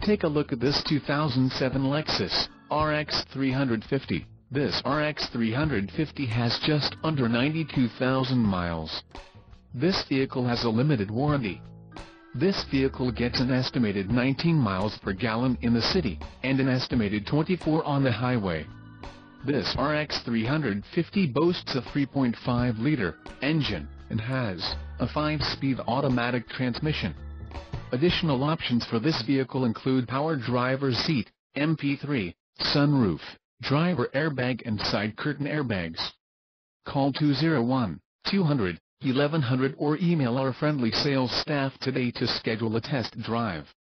Take a look at this 2007 Lexus RX 350. This RX 350 has just under 92,000 miles. This vehicle has a limited warranty. This vehicle gets an estimated 19 miles per gallon in the city, and an estimated 24 on the highway. This RX 350 boasts a 3.5-liter engine, and has a 5-speed automatic transmission. Additional options for this vehicle include power driver's seat, MP3, sunroof, driver airbag and side curtain airbags. Call 201-200-1100 or email our friendly sales staff today to schedule a test drive.